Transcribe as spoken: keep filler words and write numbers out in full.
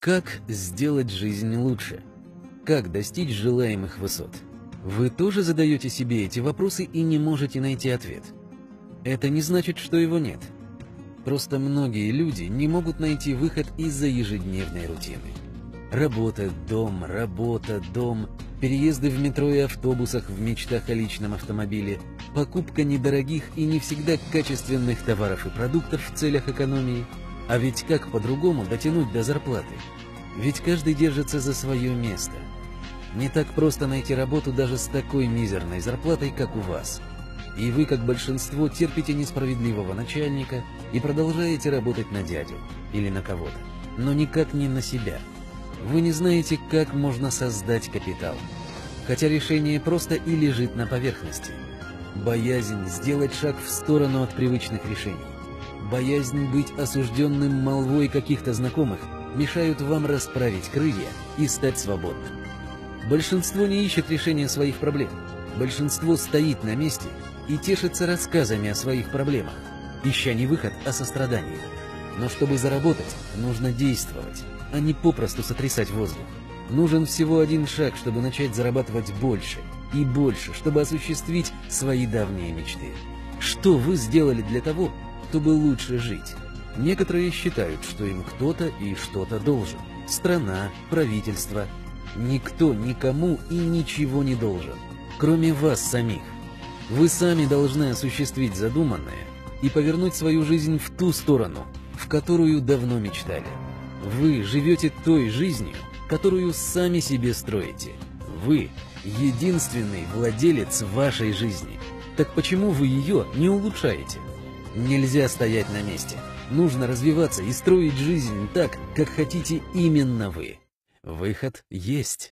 Как сделать жизнь лучше? Как достичь желаемых высот? Вы тоже задаете себе эти вопросы и не можете найти ответ. Это не значит, что его нет. Просто многие люди не могут найти выход из-за ежедневной рутины. Работа, дом, работа, дом, переезды в метро и автобусах в мечтах о личном автомобиле, покупка недорогих и не всегда качественных товаров и продуктов в целях экономии. А ведь как по-другому дотянуть до зарплаты? Ведь каждый держится за свое место. Не так просто найти работу даже с такой мизерной зарплатой, как у вас. И вы, как большинство, терпите несправедливого начальника и продолжаете работать на дядю или на кого-то, но никак не на себя. Вы не знаете, как можно создать капитал. Хотя решение просто и лежит на поверхности. Боязнь сделать шаг в сторону от привычных решений. Боязнь быть осужденным молвой каких-то знакомых мешают вам расправить крылья и стать свободным. Большинство не ищет решения своих проблем. Большинство стоит на месте и тешится рассказами о своих проблемах, ища не выход, а сострадание. Но чтобы заработать, нужно действовать, а не попросту сотрясать воздух. Нужен всего один шаг, чтобы начать зарабатывать больше и больше, чтобы осуществить свои давние мечты. Что вы сделали для того, чтобы лучше жить? Некоторые считают, что им кто-то и что-то должен. Страна, правительство. Никто никому и ничего не должен, кроме вас самих. Вы сами должны осуществить задуманное и повернуть свою жизнь в ту сторону, в которую давно мечтали. Вы живете той жизнью, которую сами себе строите. Вы — единственный владелец вашей жизни. Так почему вы ее не улучшаете? Нельзя стоять на месте. Нужно развиваться и строить жизнь так, как хотите именно вы. Выход есть.